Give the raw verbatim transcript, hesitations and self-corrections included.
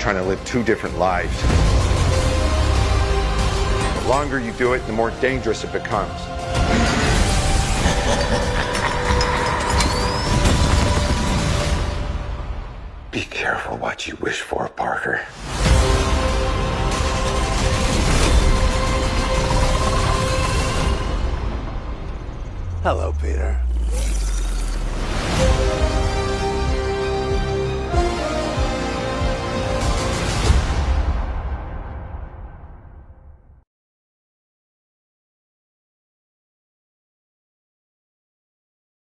trying to live two different lives. The longer you do it, the more dangerous it becomes. Be careful what you wish for, Parker. Hello, Peter.